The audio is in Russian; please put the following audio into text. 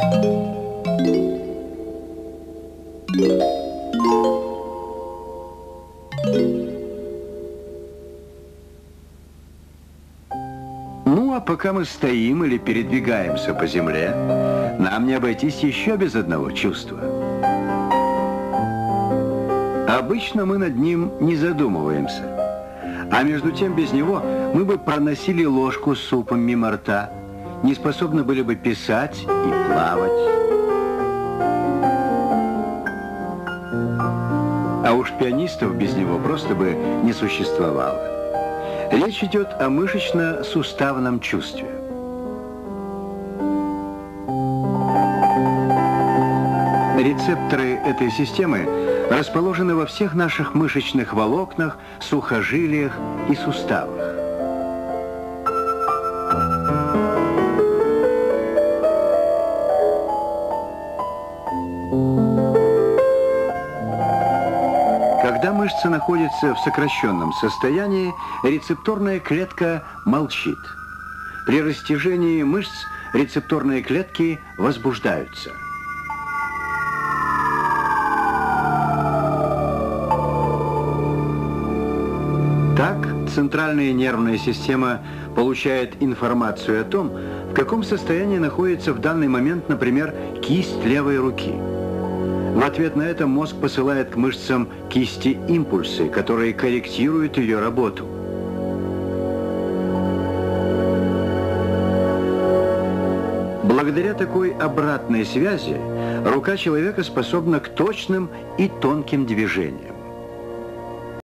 Ну, а пока мы стоим или передвигаемся по земле, нам не обойтись еще без одного чувства. Обычно мы над ним не задумываемся, а между тем без него мы бы проносили ложку с супом мимо рта, не способны были бы писать и плавать. А уж пианистов без него просто бы не существовало. Речь идет о мышечно-суставном чувстве. Рецепторы этой системы расположены во всех наших мышечных волокнах, сухожилиях и суставах. Когда мышца находится в сокращенном состоянии, рецепторная клетка молчит. При растяжении мышц рецепторные клетки возбуждаются. Так, центральная нервная система получает информацию о том, в каком состоянии находится в данный момент, например, кисть левой руки. В ответ на это мозг посылает к мышцам кисти импульсы, которые корректируют ее работу. Благодаря такой обратной связи рука человека способна к точным и тонким движениям.